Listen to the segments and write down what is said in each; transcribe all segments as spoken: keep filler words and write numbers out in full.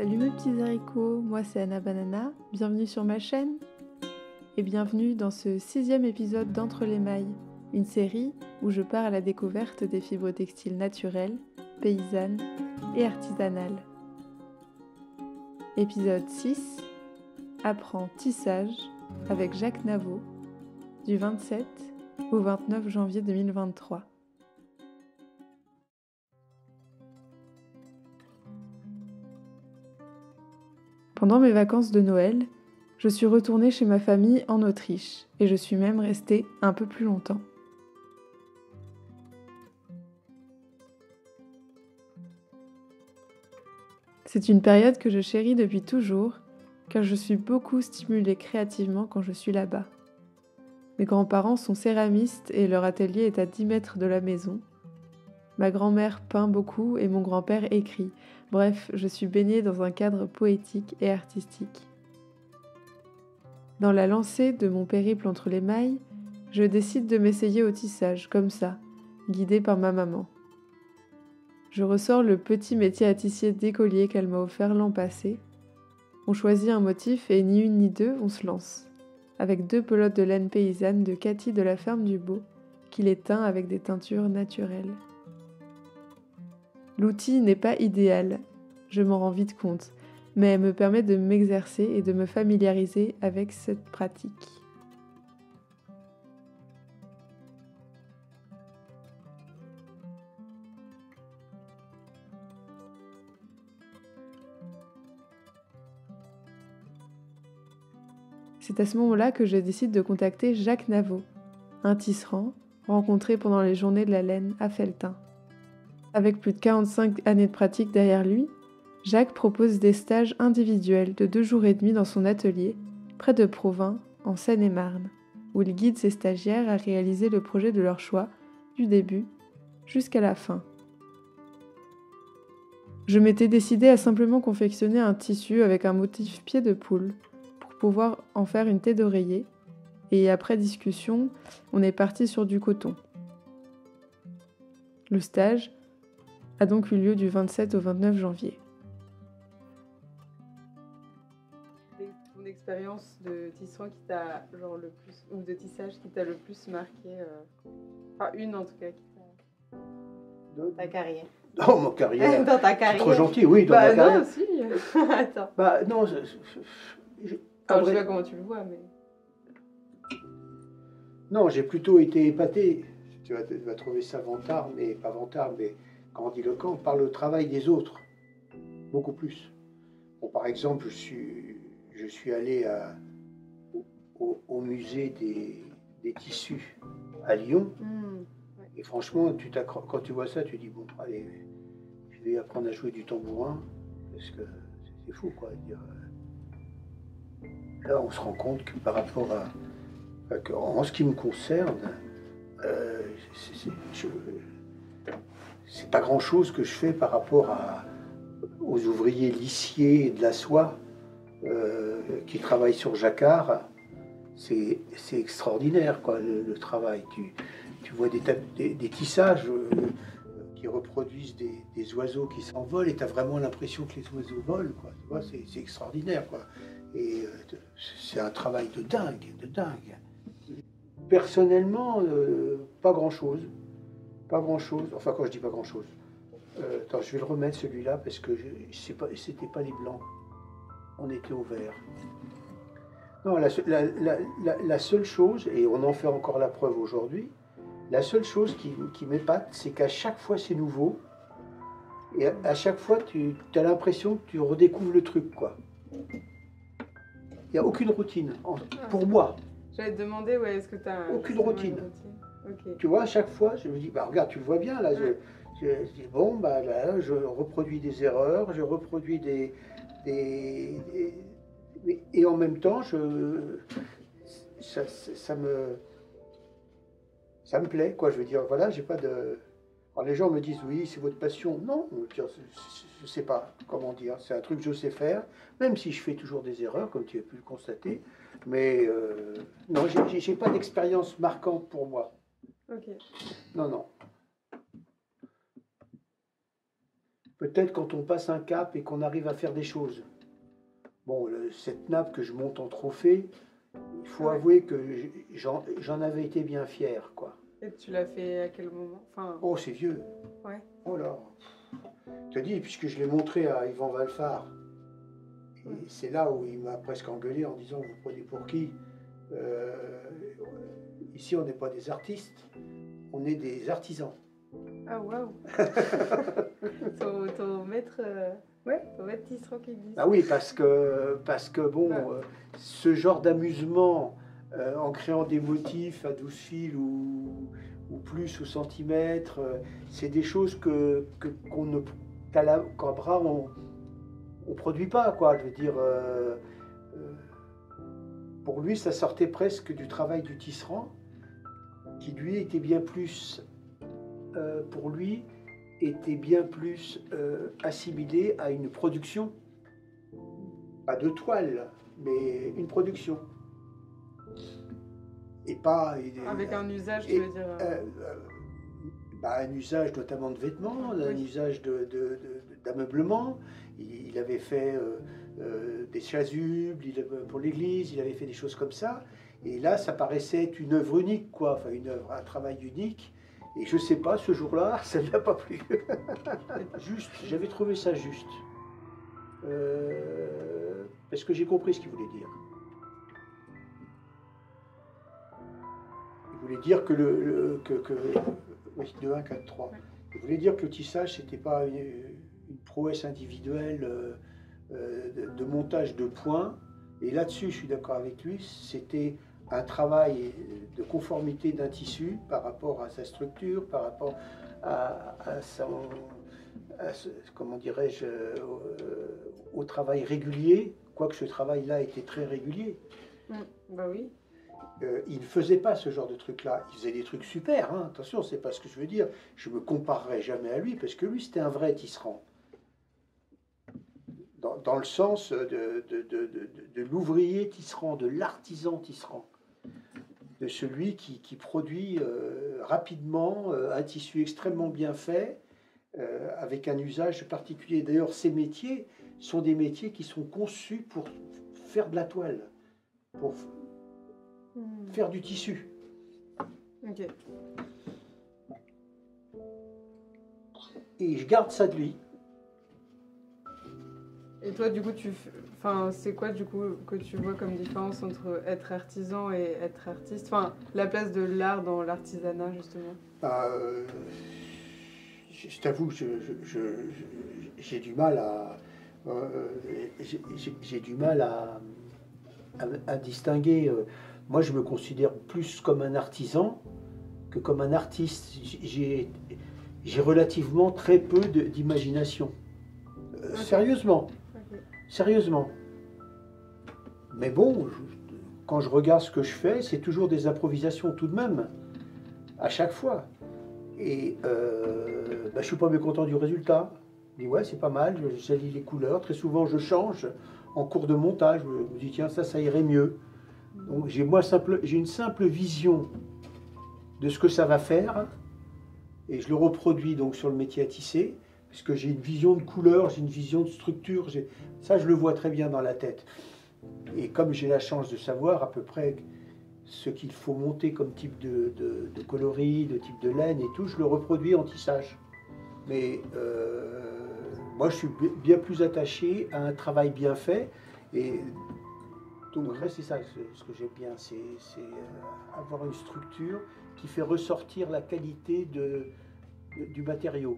Salut mes petits haricots, moi c'est Anna Banana, bienvenue sur ma chaîne et bienvenue dans ce sixième épisode d'Entre les mailles, une série où je pars à la découverte des fibres textiles naturelles, paysannes et artisanales. Épisode six, Apprends tissage avec Jacques Navot, du vingt-sept au vingt-neuf janvier deux mille vingt-trois. Pendant mes vacances de Noël, je suis retournée chez ma famille en Autriche et je suis même restée un peu plus longtemps. C'est une période que je chéris depuis toujours car je suis beaucoup stimulée créativement quand je suis là-bas. Mes grands-parents sont céramistes et leur atelier est à dix mètres de la maison. Ma grand-mère peint beaucoup et mon grand-père écrit. Bref, je suis baignée dans un cadre poétique et artistique. Dans la lancée de mon périple entre les mailles, je décide de m'essayer au tissage, comme ça, guidée par ma maman. Je ressors le petit métier à tissier d'écolier qu'elle m'a offert l'an passé. On choisit un motif et ni une ni deux, on se lance, avec deux pelotes de laine paysanne de Cathy de la ferme du Beau, qui les teint avec des teintures naturelles. L'outil n'est pas idéal, je m'en rends vite compte, mais me permet de m'exercer et de me familiariser avec cette pratique. C'est à ce moment-là que je décide de contacter Jacques Navot, un tisserand rencontré pendant les journées de la laine à Felletin. Avec plus de quarante-cinq années de pratique derrière lui, Jacques propose des stages individuels de deux jours et demi dans son atelier, près de Provins, en Seine-et-Marne, où il guide ses stagiaires à réaliser le projet de leur choix, du début jusqu'à la fin. Je m'étais décidée à simplement confectionner un tissu avec un motif pied de poule, pour pouvoir en faire une tête d'oreiller, et après discussion, on est parti sur du coton. Le stage a donc eu lieu du vingt-sept au vingt-neuf janvier. Ton expérience de tisserand qui t'a genre le plus ou de tissage qui t'a le plus marqué, euh... enfin une en tout cas qui t'a dans ta carrière. Dans ma carrière. Dans ta carrière. Trop gentil, oui, dans bah, ma carrière. Non, si. Attends. Bah non, je, je, je, Alors, je sais pas comment tu le vois, mais. Non, j'ai plutôt été épaté. Tu vas, tu vas trouver ça vantard, mais pas vantard, mais grandiloquent par le travail des autres, beaucoup plus. Bon, par exemple, je suis, je suis allé à, au, au musée des, des tissus à Lyon, mmh, ouais. Et franchement, tu quand tu vois ça, tu dis bon, allez, je vais apprendre à jouer du tambourin, parce que c'est fou, quoi. Dire, là, on se rend compte que par rapport à, à que, en ce qui me concerne, euh, c'est pas grand-chose que je fais par rapport à, aux ouvriers lissiers de la soie euh, qui travaillent sur jacquard. C'est extraordinaire, quoi, le, le travail. Tu, tu vois des, des, des tissages euh, qui reproduisent des, des oiseaux qui s'envolent et tu as vraiment l'impression que les oiseaux volent, quoi. Tu vois, c'est extraordinaire, quoi. Et euh, c'est un travail de dingue, de dingue. Personnellement, euh, pas grand-chose. Pas grand-chose. Enfin, quand je dis pas grand-chose. Euh, attends, je vais le remettre celui-là parce que c'était pas, pas les blancs. On était au vert. Non, la, la, la, la, la seule chose, et on en fait encore la preuve aujourd'hui, la seule chose qui, qui m'épate, c'est qu'à chaque fois c'est nouveau. Et à, à chaque fois, tu as l'impression que tu redécouvres le truc, quoi. Il n'y a aucune routine, en, pour moi. J'allais te demander, ouais, est-ce que tu as... Aucune routine. routine. Okay. Tu vois, à chaque fois, je me dis, bah regarde, tu le vois bien, là, je, je, je dis, bon, bah là, je reproduis des erreurs, je reproduis des... des, des et en même temps, je, ça, ça, me, ça me plaît, quoi. Je veux dire, voilà, j'ai pas de... Alors les gens me disent, oui, c'est votre passion. Non, je ne sais pas comment dire. C'est un truc que je sais faire, même si je fais toujours des erreurs, comme tu as pu le constater. Mais euh, non, j'ai pas d'expérience marquante pour moi. Ok. Non, non. peut-être quand on passe un cap et qu'on arrive à faire des choses. Bon, le- cette nappe que je monte en trophée, il faut Ouais. avouer que j'en j'en avais été bien fier, quoi. Et tu l'as fait à quel moment? Enfin, Oh, c'est vieux. ouais. Oh là. Je te dis, puisque je l'ai montré à Yvan Valfar, et Ouais. c'est là où il m'a presque engueulé en disant, vous prenez pour qui? Euh, Ici, on n'est pas des artistes, on est des artisans. Ah, waouh! ton, ton maître, euh, Ouais. ton maître tisserand qui dit Ah ça. oui, parce que, parce que bon, Ouais. euh, ce genre d'amusement, euh, en créant des motifs à douze fils ou, ou plus au centimètre, euh, c'est des choses que, que, qu'on ne, qu'à la- qu'à bras, on ne produit pas, quoi. Je veux dire, euh, euh, pour lui, ça sortait presque du travail du tisserand, qui lui était bien plus, euh, pour lui, était bien plus euh, assimilé à une production, pas de toile, mais une production. Et pas... Avec un usage, et, tu veux dire. euh, euh, euh, bah, un usage notamment de vêtements, un Oui. usage de, de- de- d'ameublement. Il, il avait fait euh, euh, des chasubles il avait- pour l'église, il avait fait des choses comme ça. Et là, ça paraissait être une œuvre unique, quoi. Enfin, une œuvre, un travail unique. Et je sais pas, ce jour-là, ça ne m'a pas plu. Juste, j'avais trouvé ça juste. Euh, parce que j'ai compris ce qu'il voulait dire. Il voulait dire que le, le- que, que oui, deux, un, quatre, trois. Ouais. Il voulait dire que le tissage, c'était pas une, une prouesse individuelle euh, euh, de, de montage de points. Et là-dessus, je suis d'accord avec lui, c'était un travail de conformité d'un tissu par rapport à sa structure, par rapport à, à son, à ce- comment dirais-je, euh, au, au travail régulier, quoique ce travail-là était très régulier. mm, Bah oui. Euh, il ne faisait pas ce genre de trucs-là. Il faisait des trucs super, hein. Attention, c'est pas ce que je veux dire. Je me comparerai jamais à lui, parce que lui, c'était un vrai tisserand. Dans, dans le sens de, de, de, de, de- de l'ouvrier tisserand, de l'artisan tisserand. De celui qui, qui produit euh, rapidement euh, un tissu extrêmement bien fait, euh, avec un usage particulier. D'ailleurs, ces métiers sont des métiers qui sont conçus pour faire de la toile, pour Mm. faire du tissu. Ok. Et je garde ça de lui. Et toi, du coup, tu, f- enfin, c'est quoi du coup que tu vois comme différence entre être artisan et être artiste? Enfin, la place de l'art dans l'artisanat justement. Bah, euh, je, je t'avoue, je- je- je- je- j'ai du mal à, euh, j'ai- j'ai j'ai du mal à, à, à distinguer. euh, Moi, je me considère plus comme un artisan que comme un artiste. J'ai j'ai relativement très peu de- d'imagination. Euh, Ok. Sérieusement. Ok. Sérieusement. Mais bon, je- quand je regarde ce que je fais, c'est toujours des improvisations tout de même, à chaque fois. Et euh, bah, je suis pas mécontent du résultat. Je dis ouais, c'est pas mal, je j'allie les couleurs. Très souvent, je change en cours de montage. Je me dis tiens, ça, ça irait mieux. Donc j'ai moi simple, j'ai une simple vision de ce que ça va faire, et je le reproduis donc sur le métier à tisser, puisque j'ai une vision de couleur, j'ai une vision de structure, j'ai- ça je le vois très bien dans la tête. Et comme j'ai la chance de savoir à peu près ce qu'il faut monter comme type de, de- de coloris, de type de laine et tout, je le reproduis en tissage. Mais euh, moi je suis bi- bien plus attaché à un travail bien fait, et donc après, c'est ça ce, ce que j'aime bien, c'est c'est, euh, avoir une structure qui fait ressortir la qualité de, de- du matériau.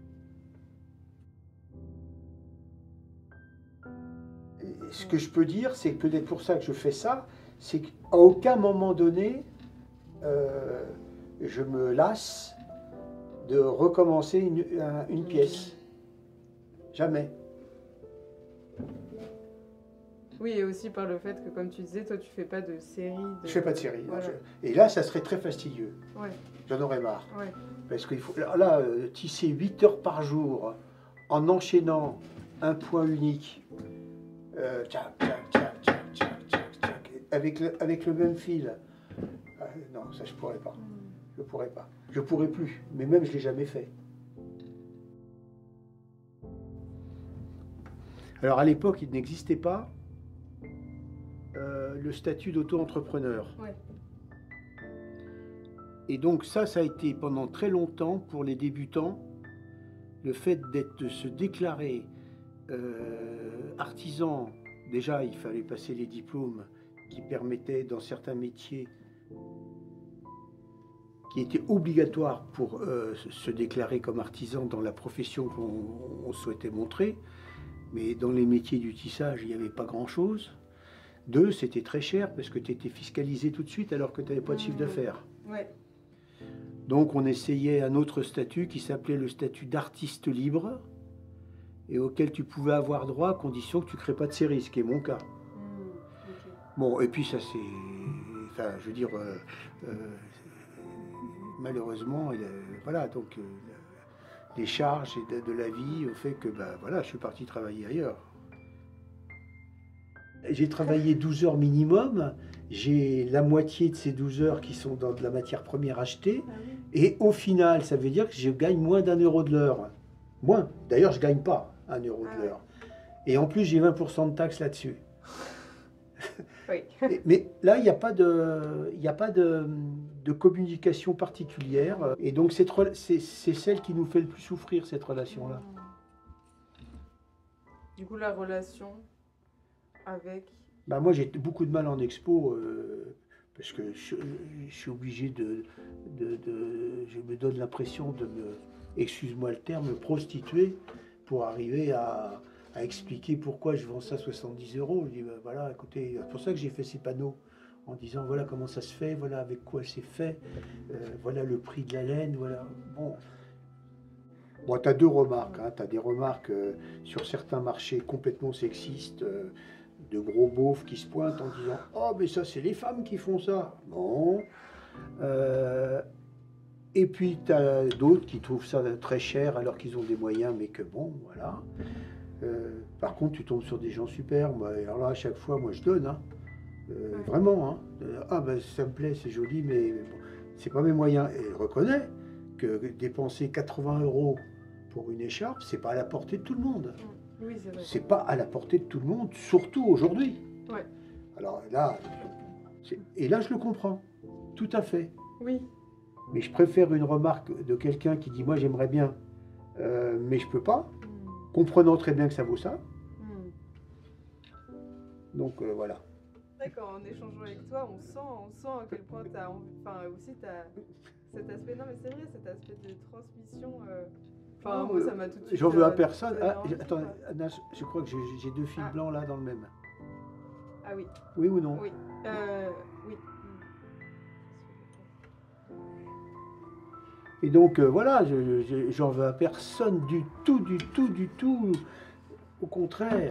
Et ce que je peux dire, c'est peut-être pour ça que je fais ça, c'est qu'à aucun moment donné, euh, je me lasse de recommencer une, un- une pièce. Jamais. Oui, et aussi par le fait que, comme tu disais, toi, tu fais pas de série. De... Je fais pas de série. non, Voilà. je- Et là, ça serait très fastidieux. Ouais, J'en aurais marre. ouais. Parce qu'il faut là, là, euh, tisser huit heures par jour en enchaînant un point unique, euh, tchac, tchac, tchac, tchac, tchac, tchac, tchac, avec, le, avec le même fil. Euh, non, ça je pourrais pas. Je pourrais pas. Je pourrais plus. Mais même je l'ai jamais fait. Alors à l'époque, il n'existait pas euh, le statut d'auto-entrepreneur. Ouais. Et donc ça, ça a été pendant très longtemps pour les débutants, le fait d'être, de se déclarer euh, artisan. Déjà, il fallait passer les diplômes qui permettaient, dans certains métiers, qui étaient obligatoires pour euh, se déclarer comme artisan dans la profession qu'on on souhaitait montrer. Mais dans les métiers du tissage, il n'y avait pas grand-chose. Deux, c'était très cher parce que tu étais fiscalisé tout de suite alors que tu n'avais pas de chiffre d'affaires. Ouais. Donc on essayait un autre statut qui s'appelait le statut d'artiste libre et auquel tu pouvais avoir droit à condition que tu ne crées pas de série, ce qui est mon cas. Mmh, okay. Bon, et puis ça c'est... Enfin, je veux dire, euh, euh, malheureusement, euh, voilà, donc euh, les charges de, de la vie ont fait que, ben voilà, je suis parti travailler ailleurs. J'ai travaillé douze heures minimum, j'ai la moitié de ces douze heures qui sont dans de la matière première achetée, Ah oui. et au final, ça veut dire que je gagne moins d'un euro de l'heure. Moins. D'ailleurs, je ne gagne pas un euro Ah de ouais. l'heure. Et en plus, j'ai vingt pour cent de taxes là-dessus. Oui. mais, mais là, il n'y a pas de, il n'y a pas de, de communication particulière. Et donc, cette rela- c'est c'est celle qui nous fait le plus souffrir, cette relation-là. Du coup, la relation avec... Bah, moi, j'ai beaucoup de mal en expo euh, parce que je, je suis obligé de, de, de- Je me donne l'impression de me, excuse-moi le terme, me prostituer pour arriver à, à expliquer pourquoi je vends ça soixante-dix euros. Je dis, bah, voilà, écoutez, c'est pour ça que j'ai fait ces panneaux en disant voilà comment ça se fait, voilà avec quoi c'est fait, euh, voilà le prix de la laine, voilà. Bon. Bon, tu as deux remarques. Hein. Tu as des remarques euh, sur certains marchés complètement sexistes, euh, de gros beaufs qui se pointent en disant « Oh, mais ça, c'est les femmes qui font ça !» Non. Euh, et puis, tu as d'autres qui trouvent ça très cher alors qu'ils ont des moyens, mais que bon, voilà. Euh, par contre, tu tombes sur des gens super. Moi, alors là, à chaque fois, moi, je donne. Hein. Euh, Ouais. Vraiment. Hein. Euh, ah, ben, ça me plaît, c'est joli, mais bon, c'est pas mes moyens. Et je reconnais que dépenser quatre-vingts euros pour une écharpe, c'est pas à la portée de tout le monde. Oui, c'est vrai. C'est pas à la portée de tout le monde, surtout aujourd'hui. Ouais. Alors là, c'est- et là je le comprends, tout à fait. Oui. Mais je préfère une remarque de quelqu'un qui dit moi j'aimerais bien, euh, mais je peux pas, Mmh. comprenant très bien que ça vaut ça. Mmh. Donc euh, voilà. D'accord, en échangeant avec toi, on sent, on sent à quel point tu as envie, enfin aussi tu as cet aspect, non mais c'est vrai, cet aspect de transmission, euh, enfin Oh, moi ça m'a tout de suite... J'en veux à euh, personne. donné Ah, envie, attends, quoi. Anna, je crois que j'ai j'ai deux fils Ah. blancs là dans le même. Ah oui, Oui ou non? oui, euh, oui. Et donc euh, voilà, je- je- j'en veux à personne du tout, du tout, du tout. Au contraire.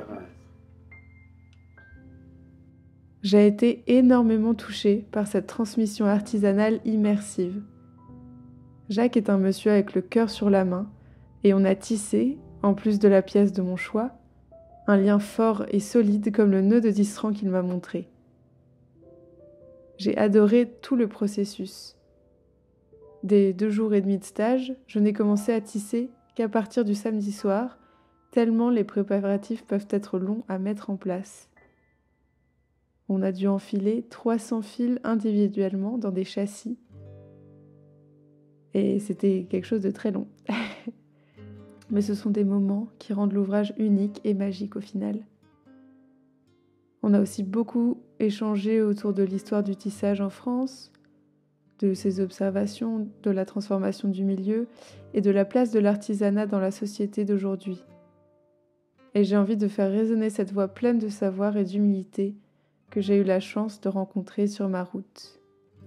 J'ai été énormément touchée par cette transmission artisanale immersive. Jacques est un monsieur avec le cœur sur la main, et on a tissé, en plus de la pièce de mon choix, un lien fort et solide comme le nœud de tisserand qu'il m'a montré. J'ai adoré tout le processus. Des deux jours et demi de stage, je n'ai commencé à tisser qu'à partir du samedi soir, tellement les préparatifs peuvent être longs à mettre en place. On a dû enfiler trois cents fils individuellement dans des châssis. Et c'était quelque chose de très long. Mais ce sont des moments qui rendent l'ouvrage unique et magique au final. On a aussi beaucoup échangé autour de l'histoire du tissage en France, de ses observations, de la transformation du milieu et de la place de l'artisanat dans la société d'aujourd'hui. Et j'ai envie de faire résonner cette voix pleine de savoir et d'humilité que j'ai eu la chance de rencontrer sur ma route.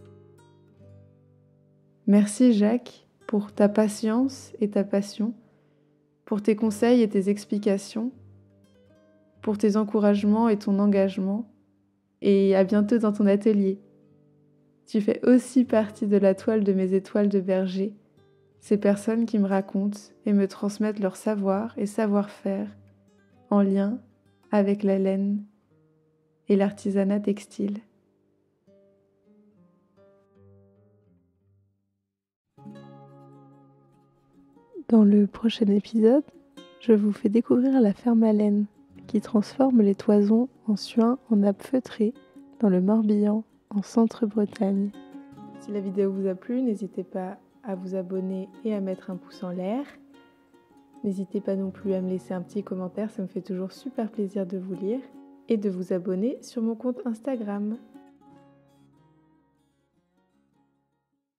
Merci Jacques pour ta patience et ta passion, pour tes conseils et tes explications, pour tes encouragements et ton engagement, et à bientôt dans ton atelier. Tu fais aussi partie de la toile de mes étoiles de berger, ces personnes qui me racontent et me transmettent leur savoir et savoir-faire en lien avec la laine et l'artisanat textile. Dans le prochain épisode, je vous fais découvrir la ferme à laine, qui transforme les toisons en suin en nappe feutrée dans le Morbihan, en Centre-Bretagne. Si la vidéo vous a plu, n'hésitez pas à vous abonner et à mettre un pouce en l'air. N'hésitez pas non plus à me laisser un petit commentaire, ça me fait toujours super plaisir de vous lire. Et de vous abonner sur mon compte Instagram.